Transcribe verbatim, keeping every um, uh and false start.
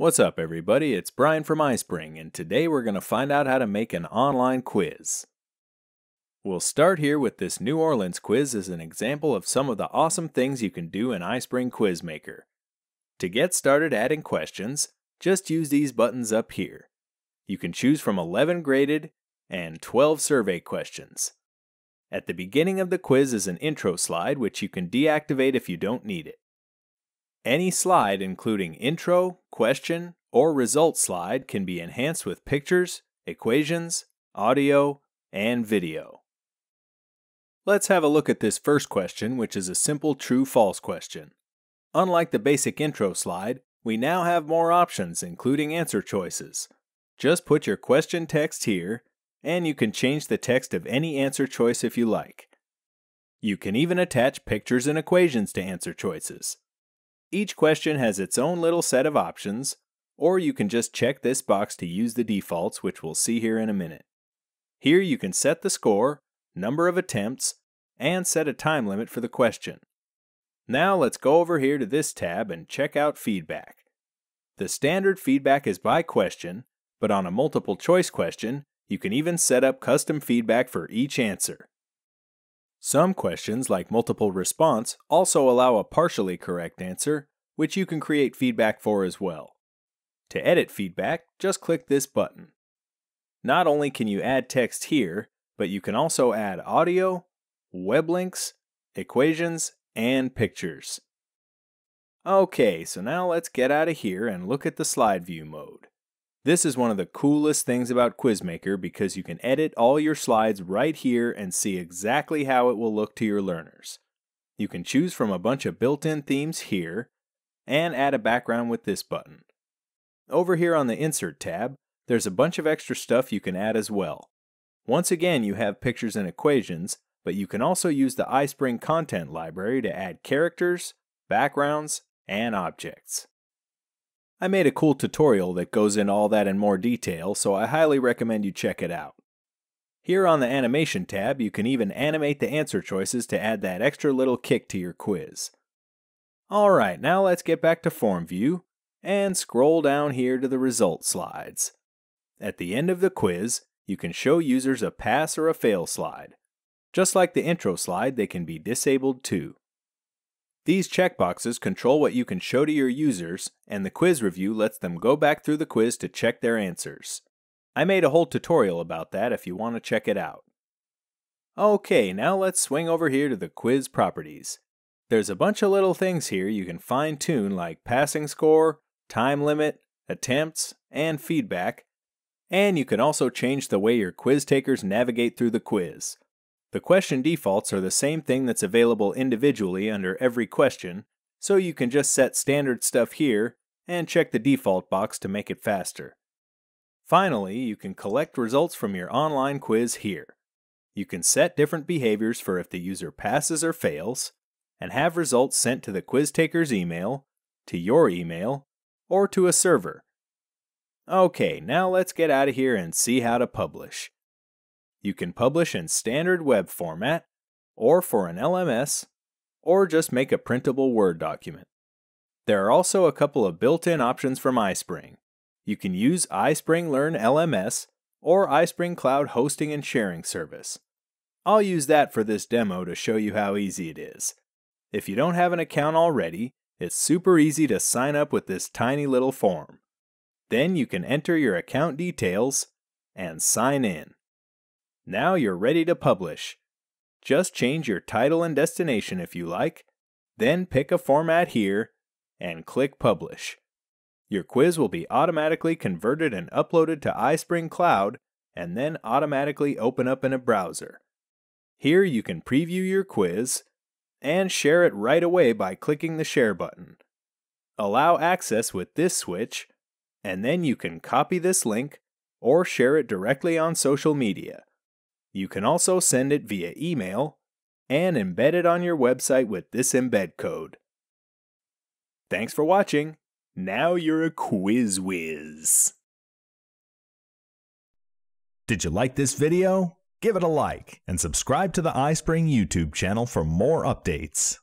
What's up everybody, it's Brian from iSpring, and today we're going to find out how to make an online quiz. We'll start here with this New Orleans quiz as an example of some of the awesome things you can do in iSpring QuizMaker. To get started adding questions, just use these buttons up here. You can choose from eleven graded and twelve survey questions. At the beginning of the quiz is an intro slide which you can deactivate if you don't need it. Any slide including intro, question, or result slide can be enhanced with pictures, equations, audio, and video. Let's have a look at this first question, which is a simple true-false question. Unlike the basic intro slide, we now have more options including answer choices. Just put your question text here, and you can change the text of any answer choice if you like. You can even attach pictures and equations to answer choices. Each question has its own little set of options, or you can just check this box to use the defaults, which we'll see here in a minute. Here you can set the score, number of attempts, and set a time limit for the question. Now let's go over here to this tab and check out feedback. The standard feedback is by question, but on a multiple choice question, you can even set up custom feedback for each answer. Some questions, like multiple response, also allow a partially correct answer, which you can create feedback for as well. To edit feedback, just click this button. Not only can you add text here, but you can also add audio, web links, equations, and pictures. Okay, so now let's get out of here and look at the slide view mode. This is one of the coolest things about QuizMaker because you can edit all your slides right here and see exactly how it will look to your learners. You can choose from a bunch of built-in themes here and add a background with this button. Over here on the Insert tab, there's a bunch of extra stuff you can add as well. Once again, you have pictures and equations, but you can also use the iSpring content library to add characters, backgrounds, and objects. I made a cool tutorial that goes into all that in more detail, so I highly recommend you check it out. Here on the Animation tab, you can even animate the answer choices to add that extra little kick to your quiz. Alright, now let's get back to Form View and scroll down here to the result slides. At the end of the quiz, you can show users a pass or a fail slide. Just like the intro slide, they can be disabled too. These checkboxes control what you can show to your users, and the quiz review lets them go back through the quiz to check their answers. I made a whole tutorial about that if you want to check it out. Okay, now let's swing over here to the quiz properties. There's a bunch of little things here you can fine-tune like passing score, time limit, attempts, and feedback, and you can also change the way your quiz takers navigate through the quiz. The question defaults are the same thing that's available individually under every question, so you can just set standard stuff here and check the default box to make it faster. Finally, you can collect results from your online quiz here. You can set different behaviors for if the user passes or fails, and have results sent to the quiz taker's email, to your email, or to a server. Okay, now let's get out of here and see how to publish. You can publish in standard web format, or for an L M S, or just make a printable Word document. There are also a couple of built-in options from iSpring. You can use iSpring Learn L M S or iSpring Cloud Hosting and Sharing Service. I'll use that for this demo to show you how easy it is. If you don't have an account already, it's super easy to sign up with this tiny little form. Then you can enter your account details and sign in. Now you're ready to publish. Just change your title and destination if you like, then pick a format here and click Publish. Your quiz will be automatically converted and uploaded to iSpring Cloud and then automatically open up in a browser. Here you can preview your quiz and share it right away by clicking the Share button. Allow access with this switch, and then you can copy this link or share it directly on social media. You can also send it via email and embed it on your website with this embed code. Thanks for watching. Now you're a quiz whiz. Did you like this video? Give it a like and subscribe to the iSpring YouTube channel for more updates.